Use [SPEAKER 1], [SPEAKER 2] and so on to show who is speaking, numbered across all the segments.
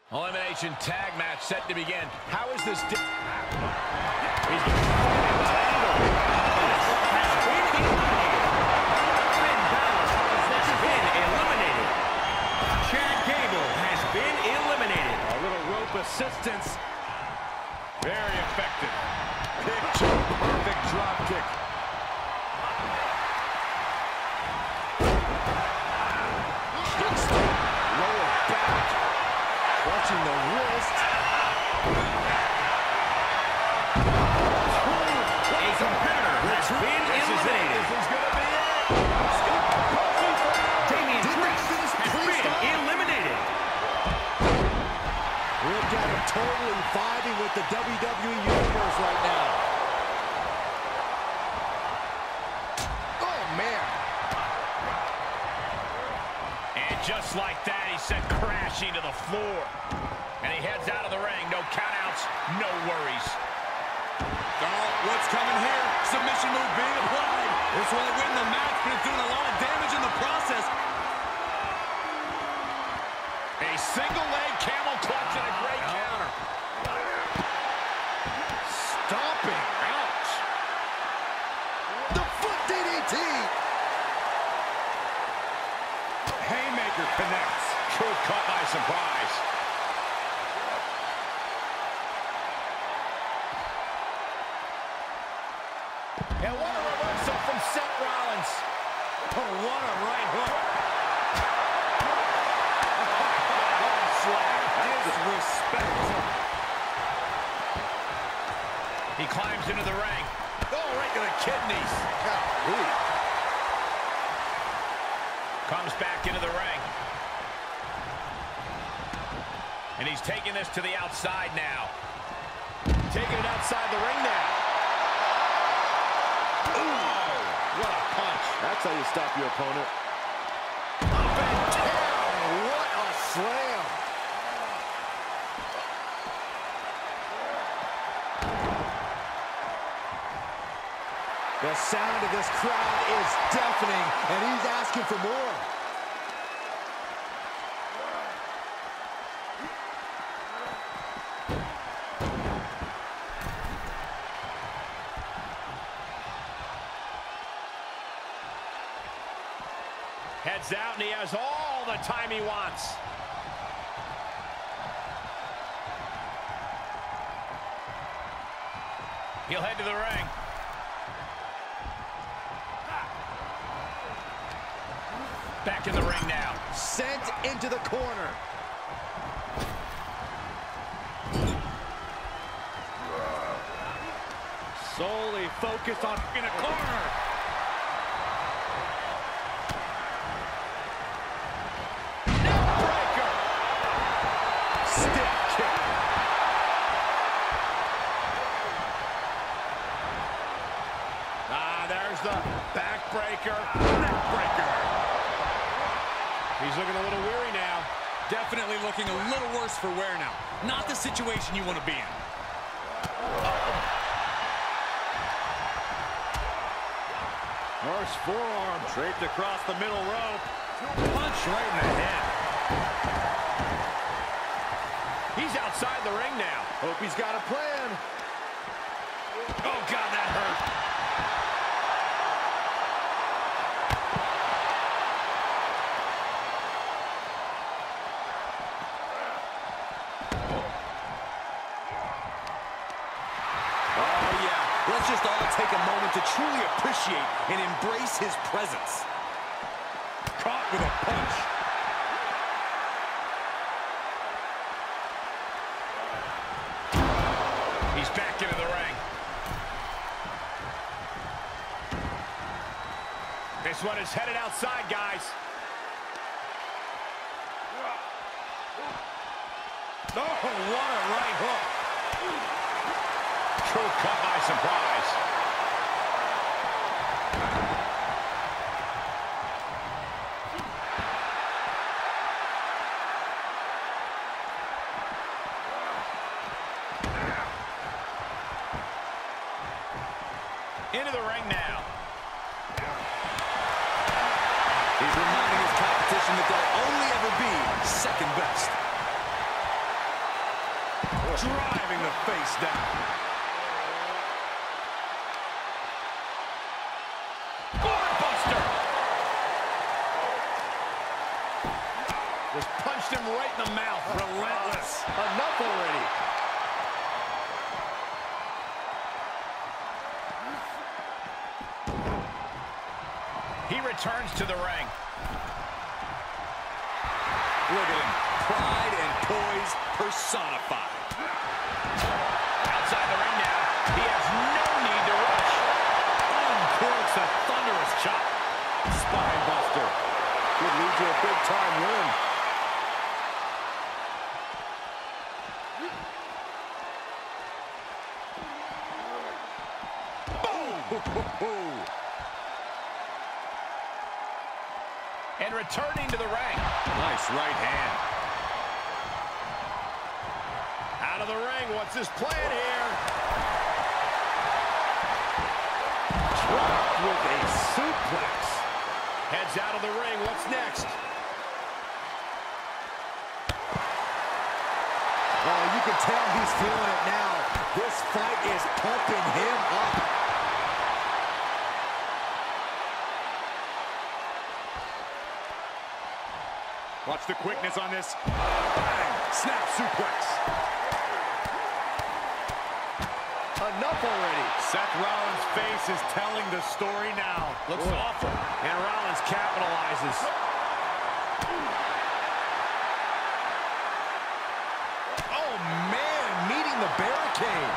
[SPEAKER 1] Elimination tag match set to begin. How is this? He's
[SPEAKER 2] eliminated. Chad Gable has been eliminated.
[SPEAKER 1] A little rope assistance. Very effective. Picture perfect drop kick. Lower back. Clutching the wrist.
[SPEAKER 2] A competitor has been eliminated.
[SPEAKER 1] This is going to be it.
[SPEAKER 2] Damian Priest has been eliminated.
[SPEAKER 3] We've got him totally vibing with the WWE Universe right now. Oh, man.
[SPEAKER 1] And just like that, he sent crashing to the floor. And he heads out of the ring. No countouts, no worries.
[SPEAKER 4] Oh, what's coming here? Submission move being applied. This won't win the match, but it's doing a lot of damage in the process.
[SPEAKER 1] A single leg camel clutch and a great counter.
[SPEAKER 3] Stomping. Ouch. The foot DDT.
[SPEAKER 1] Haymaker connects. Truth caught by surprise. And what a reversal from Seth Rollins.
[SPEAKER 4] Oh, what a right hook.
[SPEAKER 1] Disrespect. He climbs into the ring. Oh, right to the kidneys.
[SPEAKER 3] Golly.
[SPEAKER 1] Comes back into the ring. And he's taking this to the outside now. Taking it outside the ring now. Ooh, what a punch.
[SPEAKER 3] That's how you stop your opponent. Up and down. What a slam. The sound of this crowd is deafening, and he's asking for more.
[SPEAKER 1] Heads out, and he has all the time he wants. He'll head to the ring. Back in the ring now.
[SPEAKER 3] Sent into the corner.
[SPEAKER 1] Solely focused on in a corner. Neckbreaker. Stiff kick. There's the backbreaker. Neckbreaker. He's looking a little weary now.
[SPEAKER 4] Definitely looking a little worse for wear now. Not the situation you want to be in.
[SPEAKER 1] Norse forearm draped across the middle rope. Punch right in the head. He's outside the ring now.
[SPEAKER 3] Hope he's got a plan.
[SPEAKER 1] Oh, God, that hurt.
[SPEAKER 4] Let's just all take a moment to truly appreciate and embrace his presence.
[SPEAKER 1] Caught with a punch. He's back into the ring. This one is headed outside, guys. Oh, what a right hook. Truth caught by surprise. Into the ring now.
[SPEAKER 4] He's reminding his competition that they'll only ever be second best. Driving the face down.
[SPEAKER 1] Buster. Just punched him right in the mouth.
[SPEAKER 4] Relentless.
[SPEAKER 3] Enough already.
[SPEAKER 1] He returns to the ring.
[SPEAKER 4] Look at him. Pride and poise personified.
[SPEAKER 1] Outside the ring now. He has no need to rush.
[SPEAKER 4] Uncorks a thunderous chop.
[SPEAKER 3] Spine buster. Could lead to a big-time win.
[SPEAKER 4] Boom!
[SPEAKER 1] And returning to the ring.
[SPEAKER 4] Nice right hand.
[SPEAKER 1] Out of the ring. What's his plan here?
[SPEAKER 3] Dropped with a suplex.
[SPEAKER 1] Heads out of the ring. What's next?
[SPEAKER 3] Oh, you can tell he's feeling it now. This fight is pumping him up.
[SPEAKER 4] Watch the quickness on this. Bang! Snap suplex.
[SPEAKER 3] Enough already.
[SPEAKER 4] Seth Rollins' face is telling the story now.
[SPEAKER 1] Looks awful. And Rollins capitalizes.
[SPEAKER 3] Oh, man, meeting the barricade.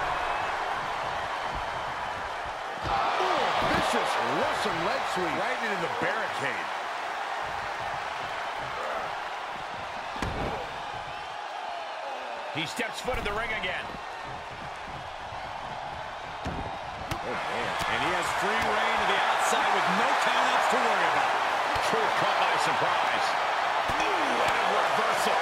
[SPEAKER 3] Oh, vicious Russian leg sweep.
[SPEAKER 4] Right into the barricade.
[SPEAKER 1] He steps foot in the ring again.
[SPEAKER 3] Oh, man.
[SPEAKER 4] And he has free reign to the outside with no countouts to worry about.
[SPEAKER 1] True caught by surprise. Ooh, and a reversal.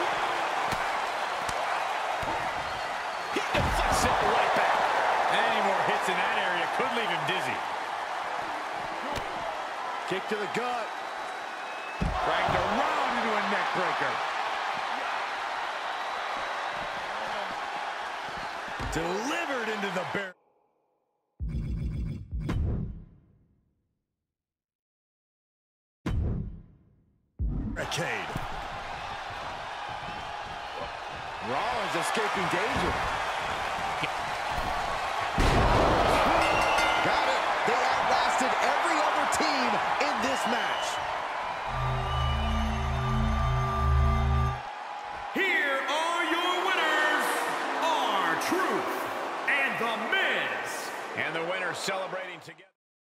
[SPEAKER 1] He deflects it right back.
[SPEAKER 4] Any more hits in that area could leave him dizzy.
[SPEAKER 3] Kick to the gut.
[SPEAKER 4] Dragged around into a neck breaker. Delivered into the barricade.
[SPEAKER 3] Rollins escaping danger. Got it. They outlasted every other team in this match.
[SPEAKER 2] Here are your winners, R-Truth and The Miz.
[SPEAKER 1] And the winner celebrating together.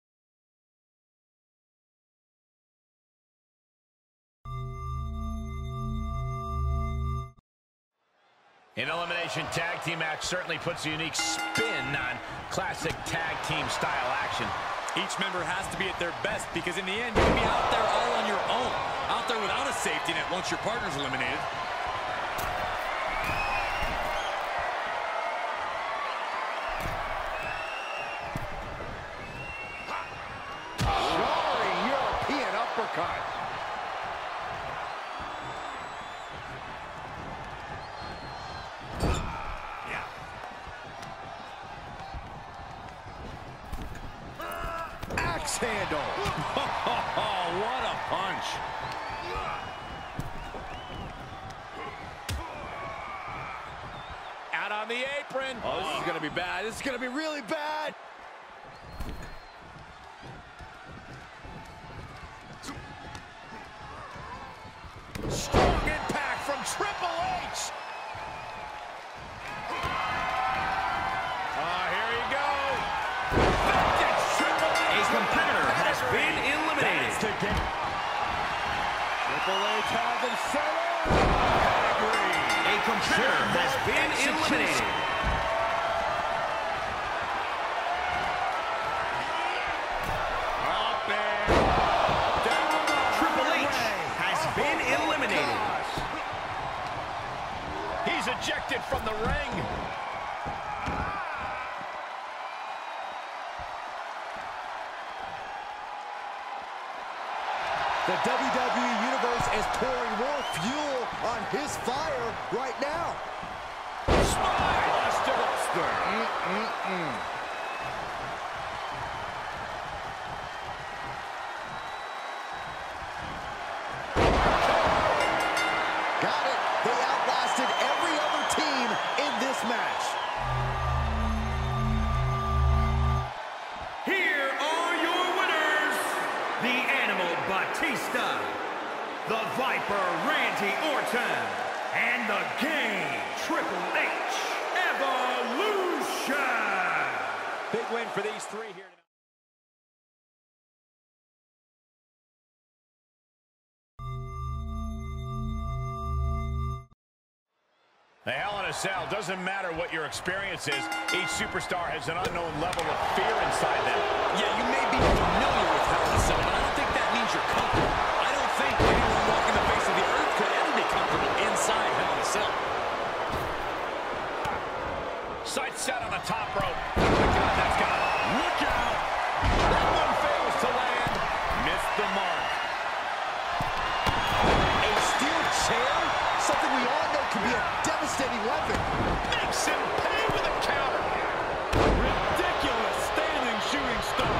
[SPEAKER 1] An elimination tag team match certainly puts a unique spin on classic tag team style action.
[SPEAKER 4] Each member has to be at their best because in the end, you'll be out there all on your own. Out there without a safety net once your partner's eliminated.
[SPEAKER 3] Jarring European uppercut. Axe handle.
[SPEAKER 4] Oh, what a punch.
[SPEAKER 1] Out on the apron.
[SPEAKER 3] Oh, this is going to be bad. This is going to be really bad.
[SPEAKER 1] Strong impact from Triple H. Here you go. Vintage Triple H.
[SPEAKER 2] A competitor has been eliminated.
[SPEAKER 3] Triple H has him set up.
[SPEAKER 2] A competitor has been eliminated.
[SPEAKER 3] Up and down the
[SPEAKER 2] Triple H
[SPEAKER 3] highway.
[SPEAKER 2] has been eliminated.
[SPEAKER 1] He's ejected from the ring.
[SPEAKER 3] The WWE Universe is pouring more fuel on his fire right now. Got it. They outlasted every other team in this match.
[SPEAKER 2] Here are your winners, the Animal Batista, the Viper Randy Orton, and the Game Triple H Evolution.
[SPEAKER 3] Big win for these three here tonight.
[SPEAKER 1] The Hell in a Cell, doesn't matter what your experience is, each superstar has an unknown level of fear inside them.
[SPEAKER 4] Yeah, you may be familiar with Hell in a Cell, but I don't think that means you're comfortable. I don't think anyone walking the face of the earth could ever be comfortable inside Hell in a Cell.
[SPEAKER 1] Sights set on the top rope. Oh my God, that's got it. Look out! That one fails to land. Missed the mark.
[SPEAKER 3] A steel chair? Something we all know can be a devastating weapon.
[SPEAKER 1] Makes him pay with a counter.
[SPEAKER 4] Ridiculous standing shooting star.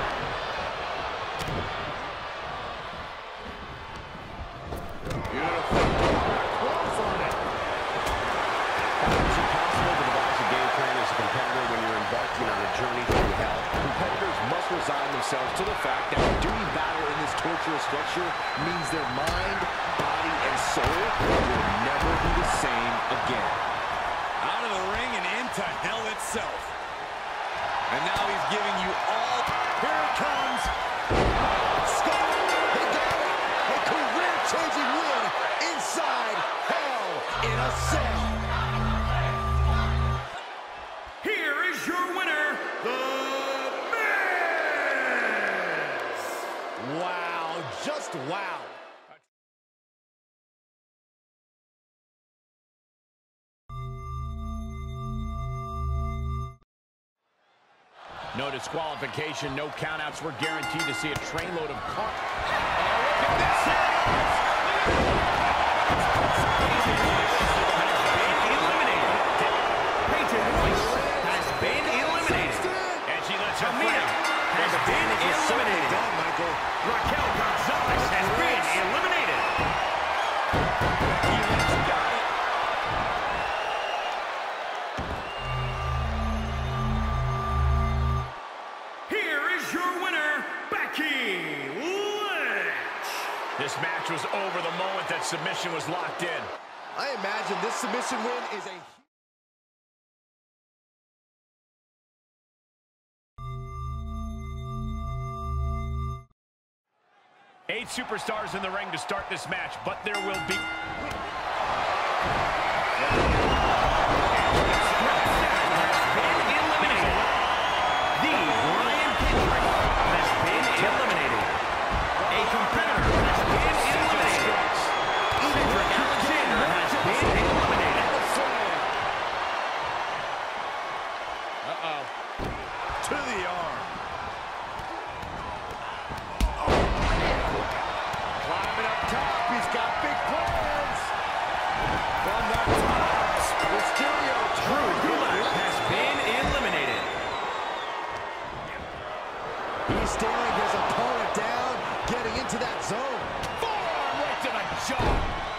[SPEAKER 1] Beautiful. Close on it.
[SPEAKER 5] It's impossible to devise a game plan as a competitor when you're embarking on a journey through hell. Competitors must resign themselves to the fact that doing battle in this torturous structure means their mind, body, and soul will never be the same again.
[SPEAKER 4] Out of the ring and into hell itself. And now he's giving you all.
[SPEAKER 3] Here it comes. Scott, they got it. A career-changing win inside Hell in a Cell.
[SPEAKER 2] Here is your winner, The Miz.
[SPEAKER 3] Wow, just wow.
[SPEAKER 1] No disqualification, no countouts. We're guaranteed to see a trainload of car. Oh, look at this.
[SPEAKER 2] Peyton Royce has been eliminated.
[SPEAKER 1] And she lets her
[SPEAKER 2] Tamina has been eliminated.
[SPEAKER 3] Done, Michael.
[SPEAKER 2] Raquel Gonzalez has been eliminated. Here is your winner, Becky Lynch.
[SPEAKER 1] This match was over the moment that submission was locked in.
[SPEAKER 3] I imagine this submission win is a...
[SPEAKER 1] 8 superstars in the ring to start this match, but there will be...
[SPEAKER 4] To the arm.
[SPEAKER 3] Climbing up top, he's got big plans. From the top, Mysterio.
[SPEAKER 2] Drew Gulak has been eliminated.
[SPEAKER 3] He's staring his opponent down, getting into that zone.
[SPEAKER 1] Forearm right to the jaw.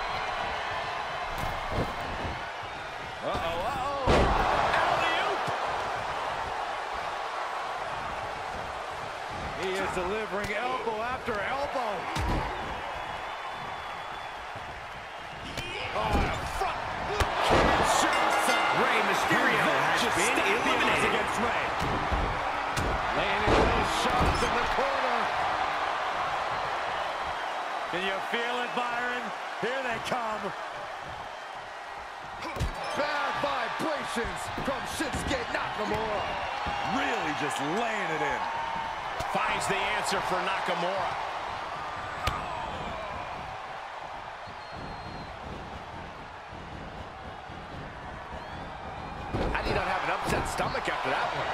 [SPEAKER 3] He is delivering elbow after elbow.
[SPEAKER 2] Rey Mysterio has been eliminated.
[SPEAKER 3] Against Rey. Landing those shots in the corner. Can you feel it, Byron? Here they come. Bad vibrations from Shinsuke Nakamura.
[SPEAKER 4] Really just laying it in.
[SPEAKER 1] Finds the answer for Nakamura.
[SPEAKER 5] How do you not have an upset stomach after that one?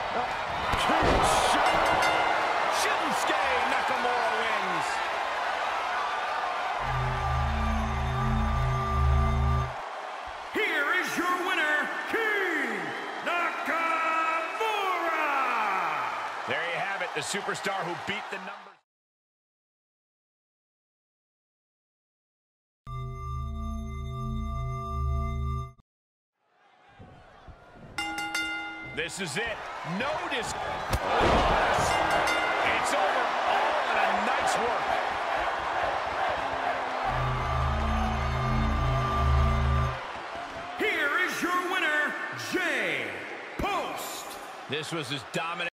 [SPEAKER 1] Shinsuke Nakamura wins.
[SPEAKER 2] Here is your winner, King Nakamura.
[SPEAKER 1] the superstar who beat the numbers. This is it. Notice. It's over. All in a nice work.
[SPEAKER 2] Here is your winner, Jay Post.
[SPEAKER 1] This was his dominant.